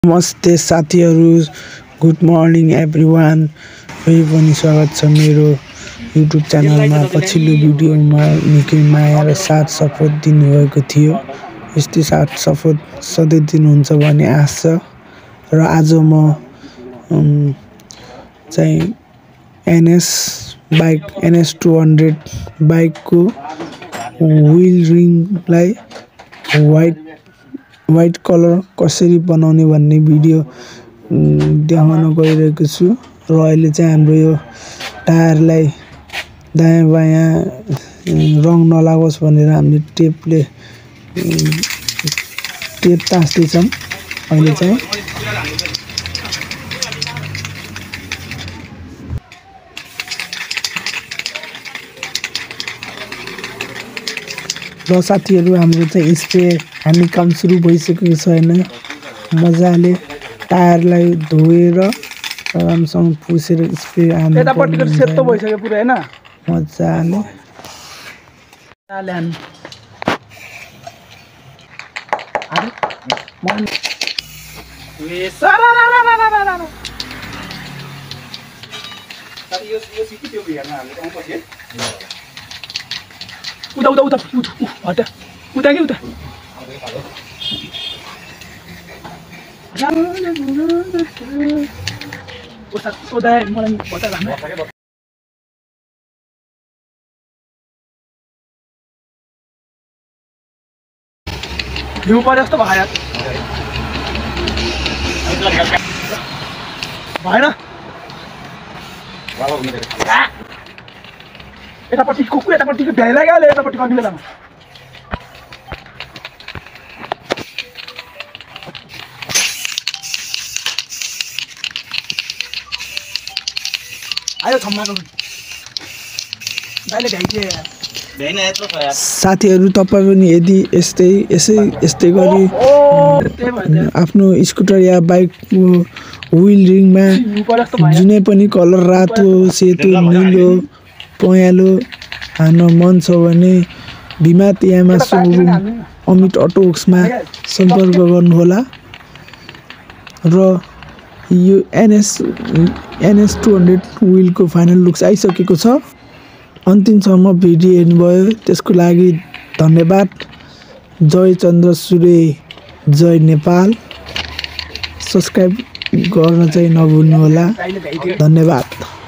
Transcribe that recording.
नमस्ते साथीहरु, good morning everyone. फेरि पनि स्वागत छ मेरो युट्युब च्यानलमा। पछिल्लो भिडियोमा निकै माया र साथ सपोर्ट दिनुभएको थियो। यस्तै साथ सपोर्ट सधैँ दिनुहुन्छ भन्ने आशा छ। र आज म चाहिँ NS200 बाइकको व्हील रिङलाई व्हाइट कलर कसरी बनाउने भन्ने भिडियो देखाउन गइरहेको छु। र अहिले चाहिँ हाम्रो यो टायरलाई दायाँ बायाँ रङ नलागोस् भनेर हामीले टेप तास्दै छौं। अहिले चाहिँ र साथीहरु, हाम्रो चाहिँ स्प्रे हान्ने काम सुरु भइसकेको छ। हैन, मजाले टायरलाई धोएर राम्रोसँग पुसेर स्प्रे हान्नु पर्छ। यतापट्टिको सेतो भइसक्यो पुरै हैन, मजाले उता हटा उता के उता सोधा मलाई बता राम्रो हिउँ परे जस्तो भयो भएन। यतापट्टि कुकुर यतापट्टिको ढाइला गयो, यतापट्टि कति बेलामा आयो छम्माको दाइले ढाइदिए हैन यत्रो छ यार। साथीहरु, तपाई पनि यदि यस्तै गरी आफ्नो स्कुटर या बाइकको व्हील रिङमा जुनै पनि कलर रातो, सेतो, नीलो, पहेँलो हान्न मन छ भने भिमात यामा सोरुम अमित अटो वर्क्समा सम्पर्क गर्नुहोला। र यो NS200 व्हीलको फाइनल लुक्स आइसकेको छ। अन्तिमसम्म भिडियो हेर्नुभयो त्यसको लागि धन्यवाद। जय चन्द्र सूर्य, जय नेपाल। सब्स्क्राइब गर्न चाहिँ नभुल्नुहोला। धन्यवाद।